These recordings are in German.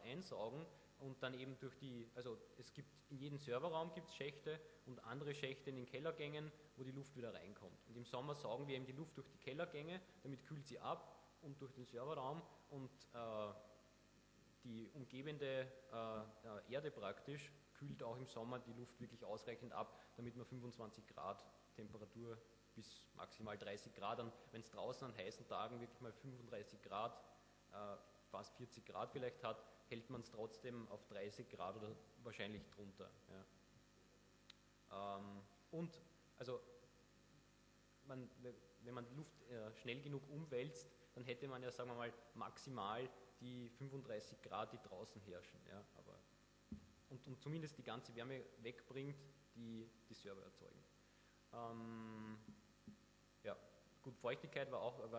einsaugen und dann eben also es gibt in jedem Serverraum gibt es Schächte und andere Schächte in den Kellergängen, wo die Luft wieder reinkommt. Und im Sommer saugen wir eben die Luft durch die Kellergänge, damit kühlt sie ab und durch den Serverraum und die umgebende Erde praktisch kühlt auch im Sommer die Luft wirklich ausreichend ab, damit man 25 Grad Temperatur bis maximal 30 Grad, wenn es draußen an heißen Tagen wirklich mal 35 Grad, fast 40 Grad vielleicht hat, hält man es trotzdem auf 30 Grad oder wahrscheinlich drunter. Ja. Und also wenn man die Luft schnell genug umwälzt, dann hätte man ja, sagen wir mal, maximal die 35 Grad, die draußen herrschen. Ja, und zumindest die ganze Wärme wegbringt, die die Server erzeugen. Ja, gut, Feuchtigkeit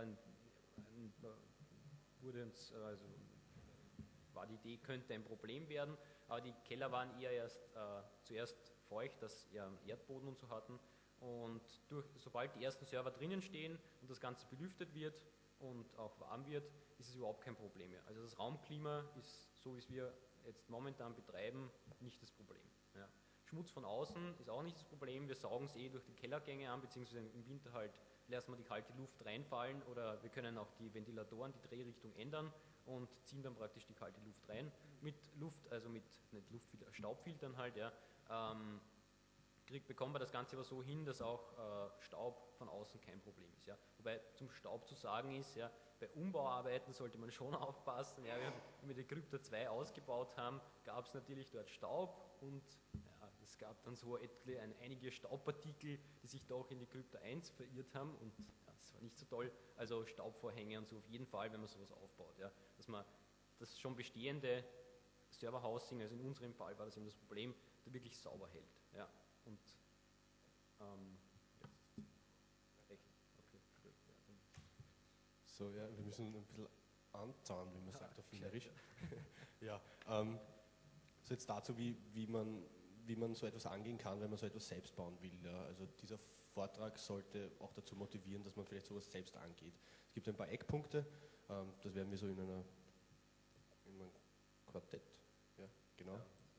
war die Idee, könnte ein Problem werden, aber die Keller waren eher zuerst feucht, dass sie einen Erdboden und so hatten. Und sobald die ersten Server drinnen stehen und das Ganze belüftet wird und auch warm wird, ist es überhaupt kein Problem mehr. Also das Raumklima ist, so wie es wir jetzt momentan betreiben, nicht das Problem. Ja. Schmutz von außen ist auch nicht das Problem, wir saugen es durch die Kellergänge an, beziehungsweise im Winter halt lassen wir die kalte Luft reinfallen oder wir können auch die Ventilatoren, die Drehrichtung ändern und ziehen dann praktisch die kalte Luft rein. Mit Luft, also mit nicht Luftfilter, Staubfiltern halt, ja, bekommen wir das Ganze aber so hin, dass auch Staub von außen kein Problem ist. Ja. Wobei zum Staub zu sagen ist, ja, bei Umbauarbeiten sollte man schon aufpassen. Ja, wenn wir die Krypta 2 ausgebaut haben, gab es natürlich dort Staub und ja, es gab dann so einige Staubpartikel, die sich doch in die Krypta 1 verirrt haben und ja, das war nicht so toll. Also Staubvorhänge und so auf jeden Fall, wenn man sowas aufbaut. Ja, dass man das schon bestehende Serverhousing, also in unserem Fall war das eben das Problem, da wirklich sauber hält. Ja. Und so, ja, wir müssen ein bisschen anzahnen, wie man sagt auf Wienerisch. Ja, so jetzt dazu, wie man so etwas angehen kann, wenn man so etwas selbst bauen will. Ja. Also dieser Vortrag sollte auch dazu motivieren, dass man vielleicht sowas selbst angeht. Es gibt ein paar Eckpunkte, das werden wir so in einem Quartett, ja, genau.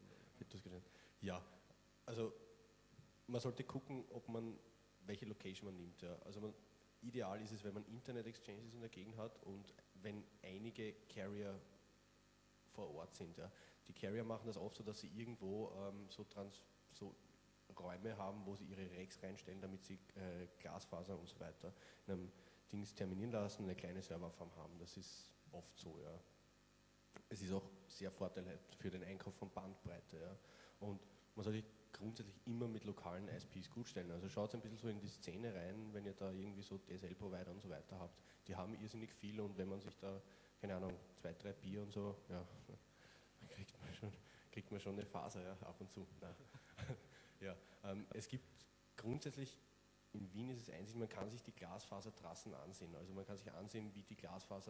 Ja, also man sollte gucken, welche Location man nimmt. Ja. Also ideal ist es, wenn man Internet Exchanges in der Gegend hat und wenn einige Carrier vor Ort sind. Ja. Die Carrier machen das oft so, dass sie irgendwo so Räume haben, wo sie ihre Racks reinstellen, damit sie Glasfaser und so weiter in einem Dings terminieren lassen und eine kleine Serverfarm haben. Das ist oft so. Ja. Es ist auch sehr vorteilhaft für den Einkauf von Bandbreite. Ja. Und man sollte grundsätzlich immer mit lokalen ISPs gut stellen. Also schaut ein bisschen so in die Szene rein, wenn ihr da irgendwie so DSL-Provider und so weiter habt. Die haben irrsinnig viel und wenn man sich da, keine Ahnung, 2, 3 Bier und so, ja, kriegt man schon eine Faser, ja, ab und zu. Ja, es gibt grundsätzlich, in Wien ist es einzig, man kann sich die Glasfasertrassen ansehen. Also man kann sich ansehen, wie die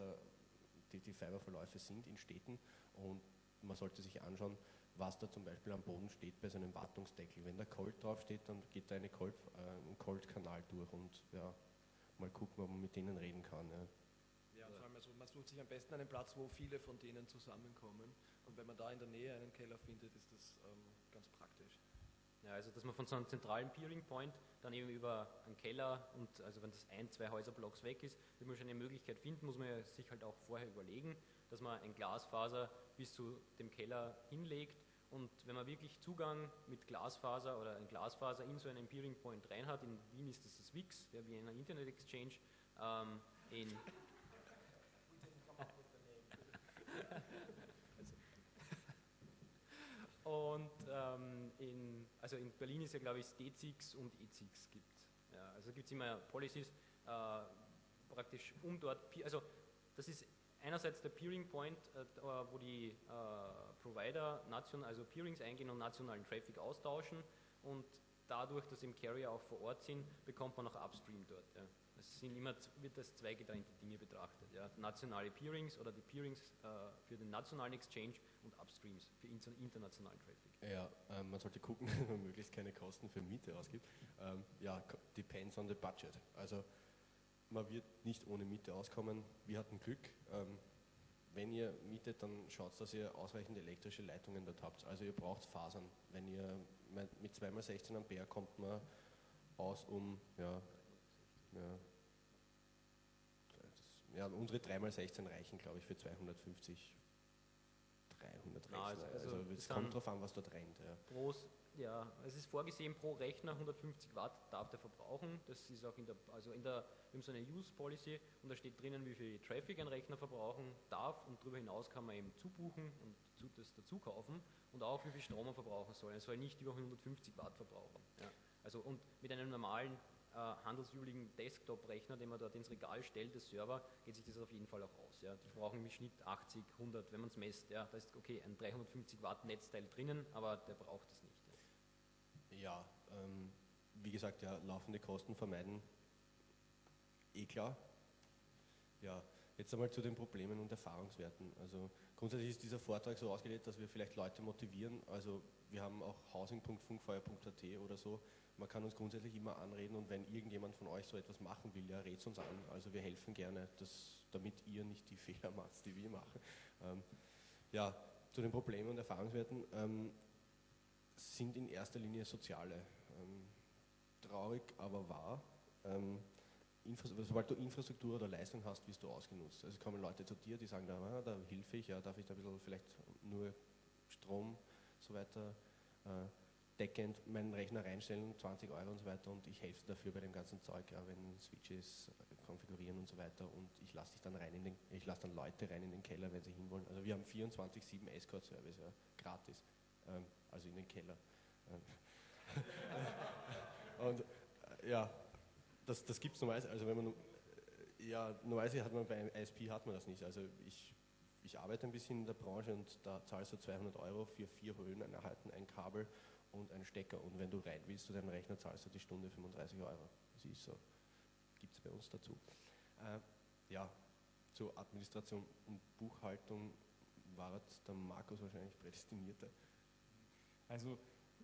die Fiberverläufe sind in Städten und man sollte sich anschauen, was da zum Beispiel am Boden steht bei so einem Wartungsdeckel. Wenn da Colt draufsteht, dann geht da ein Colt-Kanal durch und ja, mal gucken, ob man mit denen reden kann. Ja. Ja, vor allem, also man sucht sich am besten einen Platz, wo viele von denen zusammenkommen und wenn man da in der Nähe einen Keller findet, ist das ganz praktisch. Ja, also dass man von so einem zentralen Peering Point dann eben über einen Keller und also wenn das 1, 2 Häuserblocks weg ist, wird man schon eine Möglichkeit finden, muss man ja sich halt auch vorher überlegen, dass man ein Glasfaser bis zu dem Keller hinlegt und wenn man wirklich Zugang mit Glasfaser oder ein Glasfaser in so einen Peering Point rein hat, in Wien ist das WIX, der Wiener Internet Exchange, und in Berlin ist ja, glaube ich, D6 und E6 gibt. Ja, also gibt es immer Policies, praktisch dort, also das ist einerseits der Peering Point, wo die Provider also Peerings eingehen und nationalen Traffic austauschen und dadurch, dass im Carrier auch vor Ort sind, bekommt man auch Upstream dort. Ja. Wird als zwei getrennte Dinge betrachtet. Ja. Nationale Peerings oder die Peerings für den nationalen Exchange und Upstreams für internationalen Traffic. Ja, man sollte gucken, dass man möglichst keine Kosten für Miete ausgibt. Ja, depends on the budget. Also man wird nicht ohne Miete auskommen. Wir hatten Glück. wenn ihr mietet, dann schaut, dass ihr ausreichend elektrische Leitungen dort habt. Also ihr braucht Fasern. Wenn ihr mit 2x16 Ampere kommt man aus unsere 3x16 reichen, glaube ich, für 250, 300 Rechner. Also es kommt darauf an, was dort rennt. Es ist vorgesehen, pro Rechner 150 Watt darf der verbrauchen. Das ist auch wir haben so eine Use Policy und da steht drinnen, wie viel Traffic ein Rechner verbrauchen darf und darüber hinaus kann man eben zubuchen und das dazu kaufen und auch wie viel Strom er verbrauchen soll. Er soll nicht über 150 Watt verbrauchen. Ja. Also und mit einem normalen handelsüblichen Desktop-Rechner, den man dort ins Regal stellt, das Server, geht sich das auf jeden Fall auch aus. Ja. Die verbrauchen im Schnitt 80, 100, wenn man es messt. Ja, da ist okay ein 350 Watt Netzteil drinnen, aber der braucht es nicht. Ja, wie gesagt, ja, laufende Kosten vermeiden, klar. Ja, jetzt einmal zu den Problemen und Erfahrungswerten. Also grundsätzlich ist dieser Vortrag so ausgelegt, dass wir vielleicht Leute motivieren. Also wir haben auch housing.funkfeuer.at oder so. Man kann uns grundsätzlich immer anreden und wenn irgendjemand von euch so etwas machen will, ja, redet uns an. Also wir helfen gerne, damit ihr nicht die Fehler macht, die wir machen. Ja, zu den Problemen und Erfahrungswerten sind in erster Linie soziale. Traurig, aber wahr. Sobald du Infrastruktur oder Leistung hast, wirst du ausgenutzt. Also kommen Leute zu dir, die sagen, da hilfe ich, ja, darf ich da ein bisschen vielleicht nur Strom, so weiter, Backend meinen Rechner reinstellen, 20 € und so weiter und ich helfe dafür bei dem ganzen Zeug, ja, wenn Switches konfigurieren und so weiter und ich lasse dann Leute rein in den Keller, wenn sie hinwollen. Also wir haben 24/7 Escort-Service, ja, gratis, also in den Keller. Und ja, das gibt es normalerweise, also wenn man, ja, normalerweise hat man bei einem ISP hat man das nicht, also ich arbeite ein bisschen in der Branche und da zahlst du 200 € für 4 Höhleneinheiten, ein Kabel und einen Stecker und wenn du rein willst zu deinem Rechner, zahlst du die Stunde 35 €. Das ist so, gibt es bei uns dazu. Ja, zur Administration und Buchhaltung war der Markus wahrscheinlich prädestinierter. Also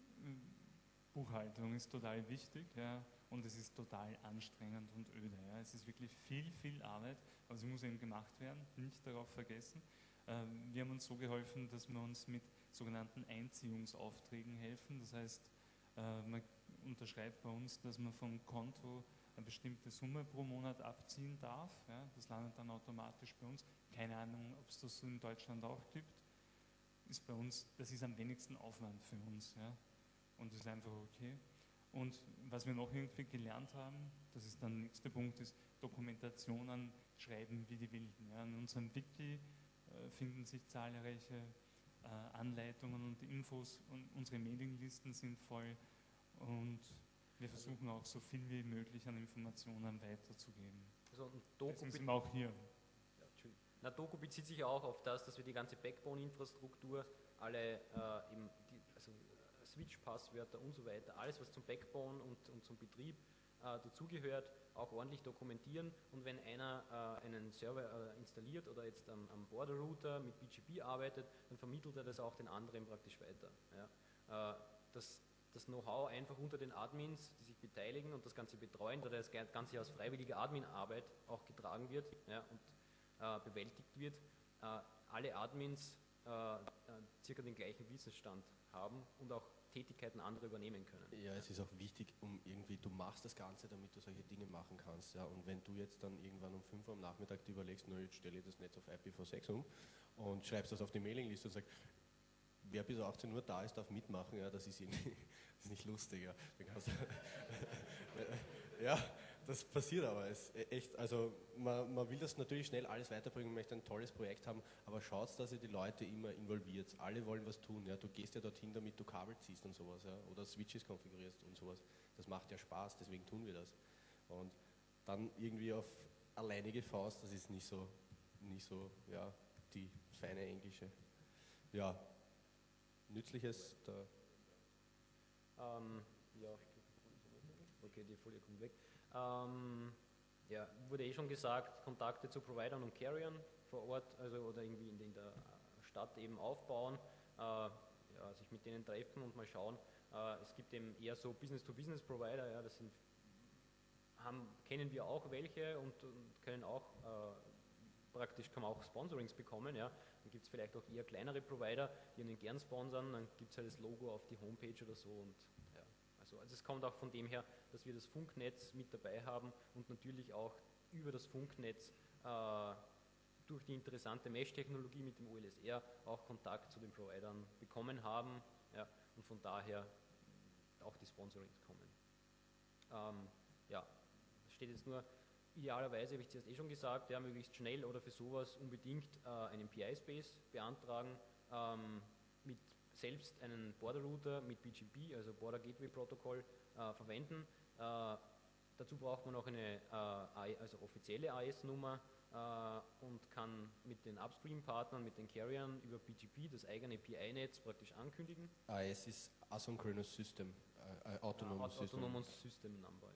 Buchhaltung ist total wichtig, ja, und es ist total anstrengend und öde. Ja. Es ist wirklich viel Arbeit, aber sie muss eben gemacht werden, nicht darauf vergessen. Wir haben uns so geholfen, dass wir uns mit sogenannten Einziehungsaufträgen helfen. Das heißt, man unterschreibt bei uns, dass man vom Konto eine bestimmte Summe pro Monat abziehen darf. Ja. Das landet dann automatisch bei uns. Keine Ahnung, ob es das in Deutschland auch gibt. Ist bei uns, das ist am wenigsten Aufwand für uns. Ja. Und das ist einfach okay. Und was wir noch irgendwie gelernt haben, das ist dann der nächste Punkt, ist Dokumentationen schreiben wie die Wilden. Ja. In unserem Wiki finden sich zahlreiche Anleitungen und Infos und unsere Mailinglisten sind voll und wir versuchen auch so viel wie möglich an Informationen weiterzugeben. Also deswegen sind wir auch hier. Ja, Doku bezieht sich auch auf das, dass wir die ganze Backbone-Infrastruktur, alle Switch-Passwörter und so weiter, alles was zum Backbone und zum Betrieb dazugehört, auch ordentlich dokumentieren und wenn einer einen Server installiert oder jetzt am Border-Router mit BGP arbeitet, dann vermittelt er das auch den anderen praktisch weiter. Ja. Das Know-how einfach unter den Admins, die sich beteiligen und das Ganze betreuen, da das Ganze aus freiwilliger Admin-Arbeit auch getragen wird, ja, und bewältigt wird, alle Admins circa den gleichen Wissensstand haben und auch Tätigkeiten andere übernehmen können. Ja, es ist auch wichtig, du machst das Ganze, damit du solche Dinge machen kannst. Ja. Und wenn du jetzt dann irgendwann um 5 Uhr am Nachmittag dir überlegst, jetzt stelle ich das Netz auf IPv6 um und schreibst das auf die Mailingliste und sagst, wer bis 18 Uhr da ist, darf mitmachen, ja, das ist irgendwie das ist nicht lustig. Ja. Ja, das passiert aber. Man will das natürlich schnell alles weiterbringen, möchte ein tolles Projekt haben, aber schaut, dass ihr die Leute immer involviert. Alle wollen was tun. Ja. Du gehst ja dorthin, damit du Kabel ziehst und sowas, ja, oder Switches konfigurierst und sowas. Das macht ja Spaß, deswegen tun wir das. Und dann irgendwie auf alleinige Faust, das ist nicht so ja, die feine englische. Ja, Nützliches. Ja, okay, die Folie kommt weg. Ja, wurde eh schon gesagt, Kontakte zu Providern und Carriern vor Ort, also oder irgendwie in der Stadt eben aufbauen, ja, sich mit denen treffen und mal schauen. Es gibt eben eher so Business-to-Business-Provider, ja, das kennen wir auch welche und können auch praktisch kann man auch Sponsorings bekommen. Ja. Dann gibt es vielleicht auch eher kleinere Provider, die einen gern sponsern, dann gibt es halt das Logo auf die Homepage oder so. Und ja, also es kommt auch von dem her, dass wir das Funknetz mit dabei haben und natürlich auch über das Funknetz durch die interessante Mesh-Technologie mit dem OLSR auch Kontakt zu den Providern bekommen haben, ja, und von daher auch die Sponsorings kommen. Ja, es steht jetzt nur, idealerweise, habe ich zuerst schon gesagt, ja, möglichst schnell oder für sowas unbedingt einen PI-Space beantragen, mit selbst einen Border-Router mit BGP, also Border Gateway Protocol, verwenden. Dazu braucht man auch eine also offizielle AS-Nummer und kann mit den Upstream-Partnern, mit den Carriern über BGP das eigene PI-Netz praktisch ankündigen. AS ist Asynchronous System, Autonomous System Number,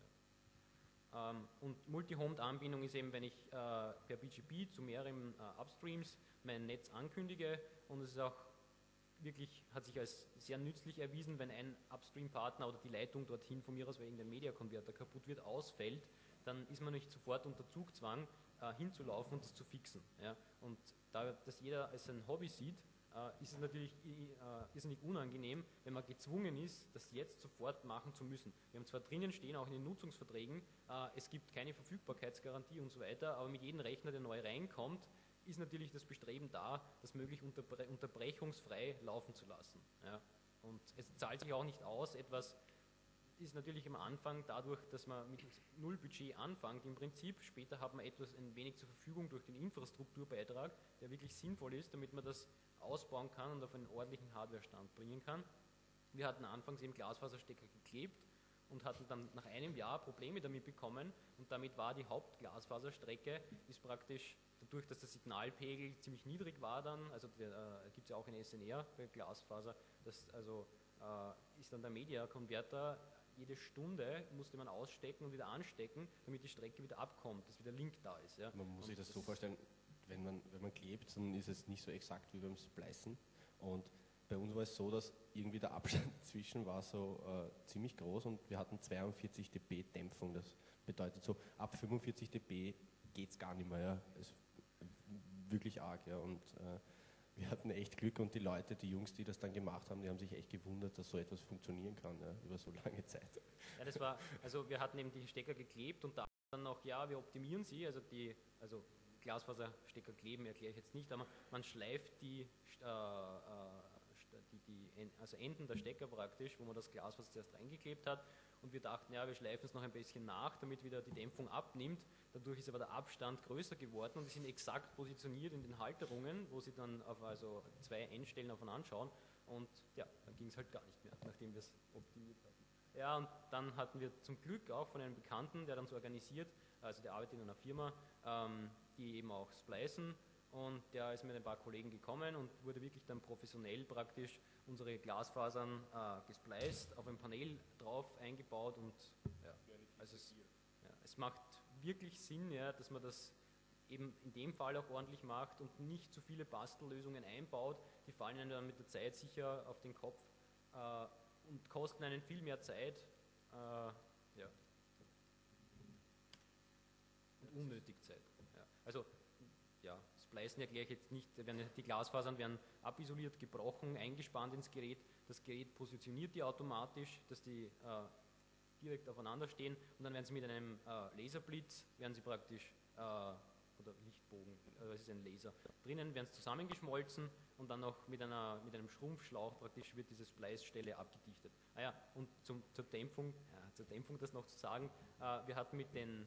ja. Und Multi-Homed-Anbindung ist eben, wenn ich per BGP zu mehreren Upstreams mein Netz ankündige, und es ist auch wirklich, hat sich als sehr nützlich erwiesen, wenn ein Upstream-Partner oder die Leitung dorthin von mir aus, weil irgendein Media-Converter kaputt wird, ausfällt, dann ist man nicht sofort unter Zugzwang hinzulaufen und das zu fixen. Ja? Und da das jeder als ein Hobby sieht, ist es natürlich irrsinnig unangenehm, wenn man gezwungen ist, das jetzt sofort machen zu müssen. Wir haben zwar drinnen stehen, auch in den Nutzungsverträgen, es gibt keine Verfügbarkeitsgarantie und so weiter, aber mit jedem Rechner, der neu reinkommt, ist natürlich das Bestreben da, das möglichst unterbrechungsfrei laufen zu lassen. Ja. Und es zahlt sich auch nicht aus, etwas ist natürlich am Anfang dadurch, dass man mit null Budget anfängt, im Prinzip, später hat man etwas ein wenig zur Verfügung durch den Infrastrukturbeitrag, der wirklich sinnvoll ist, damit man das ausbauen kann und auf einen ordentlichen Hardwarestand bringen kann. Wir hatten anfangs eben Glasfaserstecker geklebt und hatten dann nach einem Jahr Probleme damit bekommen, und damit war die Hauptglasfaserstrecke, ist praktisch dadurch, dass der Signalpegel ziemlich niedrig war dann, also gibt es ja auch eine SNR bei Glasfaser, das also ist dann der Media-Converter, jede Stunde musste man ausstecken und wieder anstecken, damit die Strecke wieder abkommt, dass wieder Link da ist. Ja. Man muss sich das so vorstellen, wenn man klebt, dann ist es nicht so exakt wie beim Splicen, und bei uns war es so, dass irgendwie der Abstand zwischen war so ziemlich groß, und wir hatten 42 dB Dämpfung. Das bedeutet so, ab 45 dB geht es gar nicht mehr. Ja. Es wirklich arg. Ja. Und wir hatten echt Glück, und die Leute, die Jungs, die das dann gemacht haben, die haben sich echt gewundert, dass so etwas funktionieren kann, ja, über so lange Zeit. Ja, das war, also wir hatten eben die Stecker geklebt und da dann noch, ja, wir optimieren sie, also Glasfaserstecker kleben erkläre ich jetzt nicht, aber man schleift die also Enden der Stecker praktisch, wo man das Glasfaser zuerst reingeklebt hat, und wir dachten, ja, wir schleifen es noch ein bisschen nach, damit wieder die Dämpfung abnimmt. Dadurch ist aber der Abstand größer geworden und die sind exakt positioniert in den Halterungen, wo sie dann also zwei Endstellen aufeinander schauen, und ja, dann ging es halt gar nicht mehr, nachdem wir es optimiert hatten. Ja, und dann hatten wir zum Glück auch von einem Bekannten, der dann so organisiert, also der arbeitet in einer Firma, die eben auch splicen, und der ist mit ein paar Kollegen gekommen und wurde wirklich dann professionell praktisch unsere Glasfasern gespliced, auf ein Panel drauf eingebaut, und ja, also es macht wirklich Sinn, ja, dass man das eben in dem Fall auch ordentlich macht und nicht zu viele Bastellösungen einbaut, die fallen einem dann mit der Zeit sicher auf den Kopf und kosten einen viel mehr Zeit, ja, und unnötig Zeit. Ja. Also ja, Splicen erkläre ich jetzt nicht, die Glasfasern werden abisoliert, gebrochen, eingespannt ins Gerät, das Gerät positioniert die automatisch, dass die direkt aufeinander stehen, und dann werden sie mit einem Laserblitz, werden sie praktisch, oder Lichtbogen, es ist ein Laser, drinnen werden sie zusammengeschmolzen und dann noch mit einem Schrumpfschlauch praktisch wird diese Splice-Stelle abgedichtet. Und zur Dämpfung das noch zu sagen, wir hatten mit den,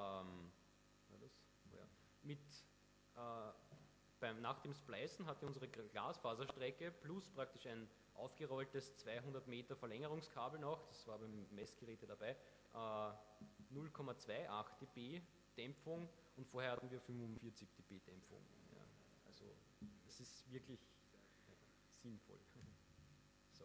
nach dem Splicen hatte unsere Glasfaserstrecke plus praktisch ein aufgerolltes 200 Meter Verlängerungskabel noch, das war beim Messgeräte dabei, 0,28 dB Dämpfung, und vorher hatten wir 45 dB Dämpfung. Ja, also das ist wirklich sinnvoll. So,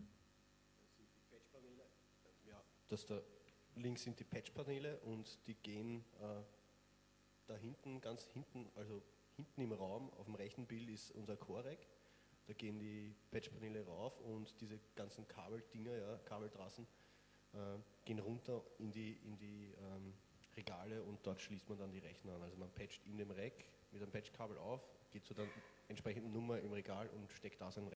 ja. Links sind die Patchpaneele, und die gehen da hinten, ganz hinten, also hinten im Raum, auf dem rechten Bild ist unser Core-Rack. Da gehen die Patchpaneele rauf, und diese ganzen Kabeldinger, ja, Kabeltrassen, gehen runter in die Regale und dort schließt man dann die Rechner an. Also man patcht in dem Rack mit einem Patchkabel auf, geht zu der entsprechenden Nummer im Regal und steckt da sein